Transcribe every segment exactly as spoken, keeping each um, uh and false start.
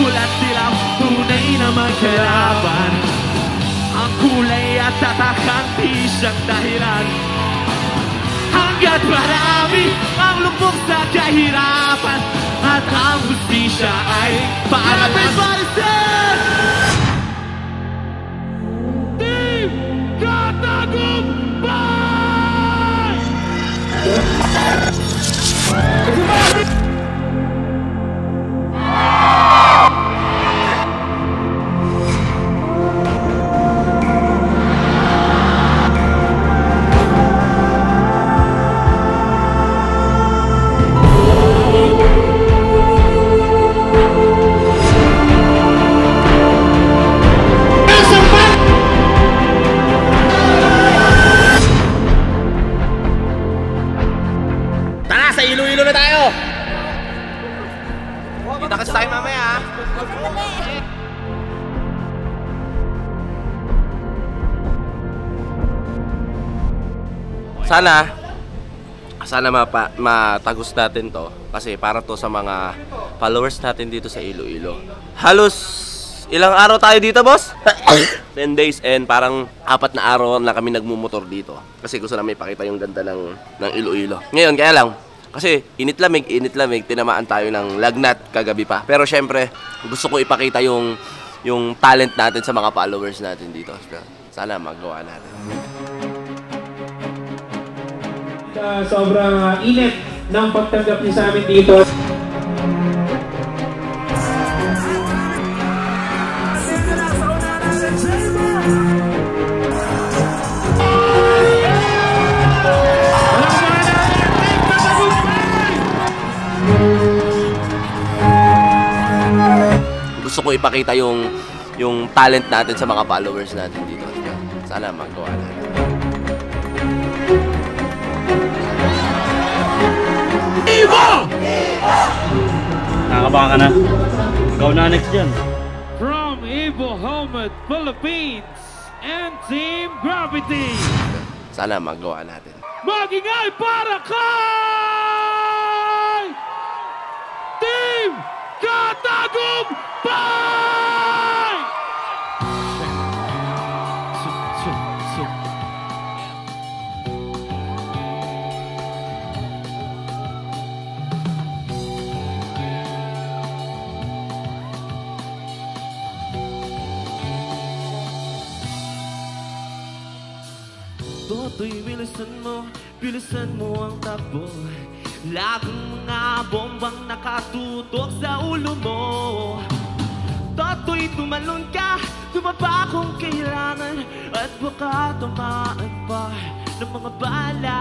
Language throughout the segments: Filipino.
pula't dilaw, tunay na magkalaban. Ang kulay at tatak ang di siyang dahilan. Hanggat marami ang lubog sa kahirapan, at ang hustisya ay para lang. Team Katagumpay! Tara, sa Iloilo na tayo! Kita kasi tayo mamaya, ha? Sana, sana mapa, matagos natin to. Kasi para to sa mga followers natin dito sa Iloilo. Halos ilang araw tayo dito, boss? ten days and parang apat na araw na kami nagmumotor dito. Kasi gusto namin ipakita yung ganda ng, ng Iloilo. Ngayon, kaya lang, kasi init lamig, init lamig, tinamaan tayo ng lagnat kagabi pa. Pero syempre, gusto ko ipakita yung, yung talent natin sa mga followers natin dito. Sana magawa natin. Uh, sobrang uh, init ng pagtanggap niyo sa amin dito. Gusto ko ipakita yung yung talent natin sa mga followers natin dito. Sana magawa natin. Evo! Nakakabahan ka na. Ikaw na next dyan. From Evo Helmet Philippines and Team Gravity. Sana magawa natin. Magingay para kay Team Katagumpay! Toto'y bilisan mo, bilisan mo ang takbo. Laging mga bombang nakatutok sa ulo mo. Toto'y tumalon ka, tumaba kung kailangan, at baka tamaan pa ng mga bala.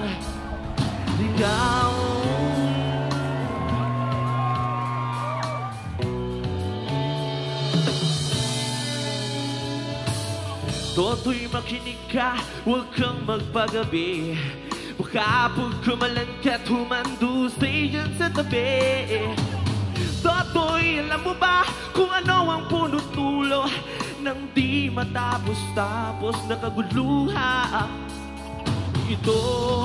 Ikaw Toto'y makinig ka, huwag kang magpagabi. Baka pag kumalan ka't humando, stay dyan sa tabi. Toto'y alam mo ba kung ano ang puno-tulo ng di matapos-tapos na kaguluhan? Ito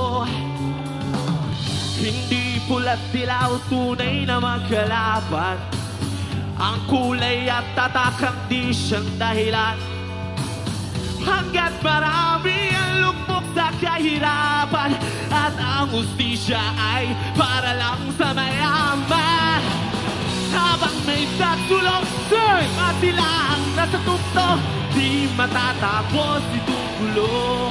hindi pula't dilaw, tunay na magkalaban. Ang kulay at tatak ang di siyang dahilan. Hanggat marami ang lukmok sa kahirapan, at ang hustisya ay para lang sa mayaman. Habang may tatulong, sir, at sila ang nasa tukto, di matatapos itong gulo.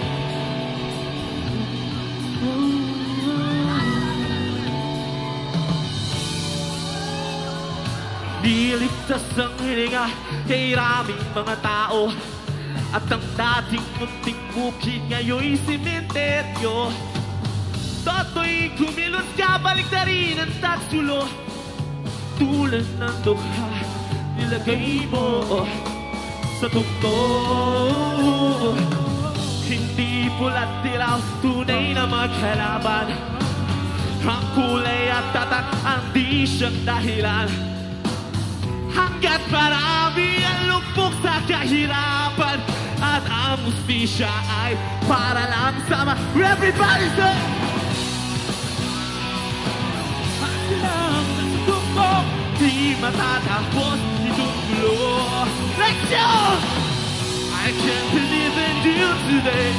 Niligtas ang hininga kay raming mga tao, at ang dating munting bukid ngayon'y simenteryo. Toto'y kumilos ka, balik na rin ang tagsulo. Tulad ng dukha, nilagay mo sa tukto. Hindi pula't dilaw, tunay na magkalaban. Ang kulay at tatak ang di siyang dahilan. Hanggat marami ang lukmok sa kahirapan, at ang hustisya ay para lang sa mga everybody say! At silang nasa tukmok, di matatapos itong gulo. Leksyon! I can't believe in you today.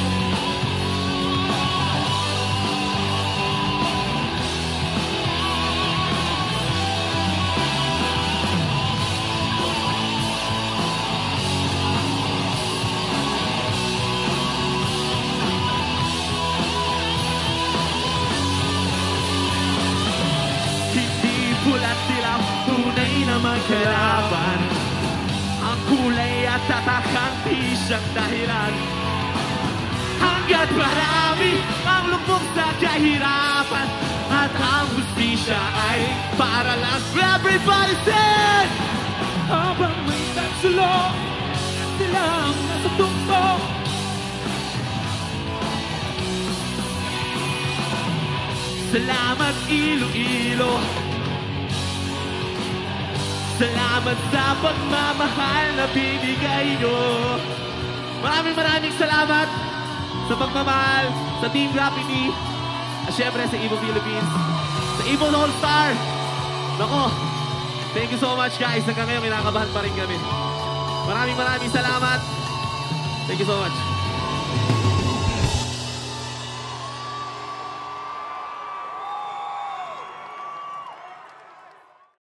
Pula't dilaw, tunay na magkalaban. Ang kulay at tatakang di siyang dahilan. Hanggat marami ang lubog sa kahirapan, at ang hustisya ay para lang. Everybody sing! Habang may tatsulong, silang nasa tumpok. Salamat Iloilo, salamat sa pagmamahal na binigay nyo. Maraming maraming salamat sa pagmamahal sa Team Graffiti. At syempre sa Evo Philippines, sa Evo All-Star. Nako, thank you so much guys. Hanggang ngayon, kinakabahan pa rin kami. Maraming maraming salamat. Thank you so much.